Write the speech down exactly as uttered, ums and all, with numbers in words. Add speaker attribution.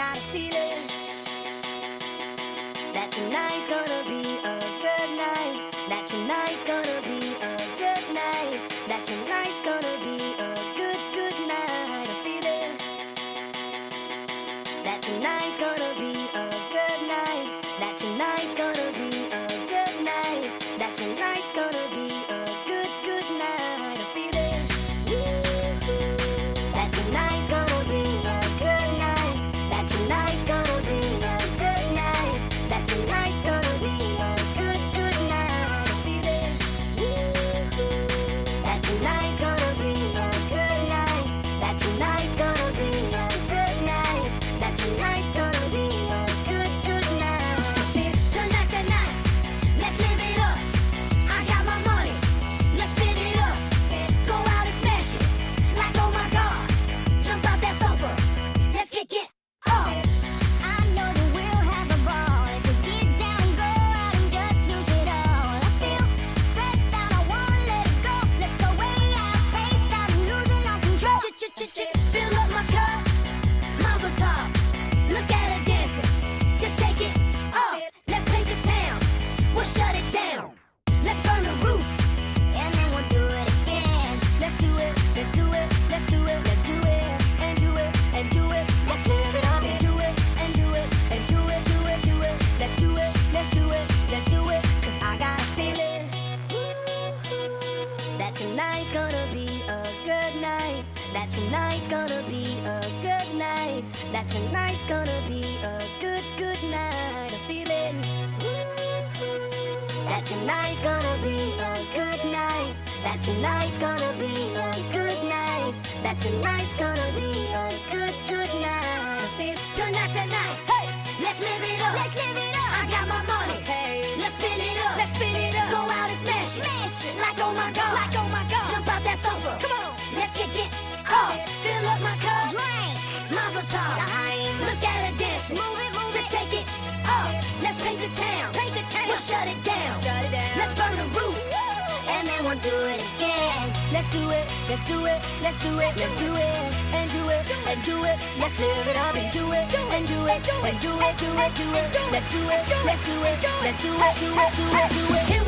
Speaker 1: got a feeling that tonight's gonna be a good night. That tonight's gonna be a good night. That tonight's gonna be a good, good night. A feeling that tonight's gonna be a good night. That tonight's gonna be a good night. That tonight's gonna be a good, good night. A feeling that tonight's gonna be a good night. That tonight's gonna be a good night. That tonight's gonna be a good, good night. A feeling that tonight's gonna be a good night. That tonight's gonna be a good night. That tonight's gonna be a good, good night. Tonight's the night. Let's live it up. I got my money. Let's spin it up. Go out and smash it. Like oh my God. Jump out that sofa. Let's kick it up.
Speaker 2: I know that we'll have a ball if we get down, go out and just lose it all. I feel stressed out, I wanna let it go. Let's go way out, spaced out, and losing all control.
Speaker 1: Fill up my cup. Mazel tov. Look at her dancing. Just take it up. Let's paint the town. We'll shut it down. Let's burn the roof.
Speaker 2: And then we'll do it again.
Speaker 1: Let's do it. Let's do it. Let's do it. Let's do it. And do it. And do it. Let's live it up. And do it. And do it. And do it. Do it. Do it. Let's do it. Let's do it. Let's do it. Cause I got a feeling that tonight's gonna be a good night. That tonight's gonna be a good night. That tonight's gonna be a good, good night. A feeling that tonight's gonna be a good night. That tonight's gonna be a good night. That tonight's gonna be a good, good night. I feel tonight's the night. Hey, let's live it up.
Speaker 2: Let's live it up.
Speaker 1: I got my money. Hey, let's spin it up. Let's spin it up. Go out and smash it.
Speaker 2: Smash it.
Speaker 1: Like oh my God. Like oh my God. Jump out that sofa. Come on. Let's kick it up. Fill up my cup.
Speaker 2: Drink.
Speaker 1: Mazel tov.
Speaker 2: Time.
Speaker 1: Look at her dancing.
Speaker 2: Move it, move
Speaker 1: Just
Speaker 2: it.
Speaker 1: take it up. Let's paint the town.
Speaker 2: Paint the town.
Speaker 1: We'll shut it down.
Speaker 2: Shut it down.
Speaker 1: Let's burn the roof.
Speaker 2: And then we'll do it again.
Speaker 1: Let's do it. Let's do it. Let's do it. Let's do it. And do it. And do it. Let's live it up and do it. And do it. And do it. Do it. Do it. Let's do it. Let's do it. Let's do it. Do it. Do it. Do it. Do it.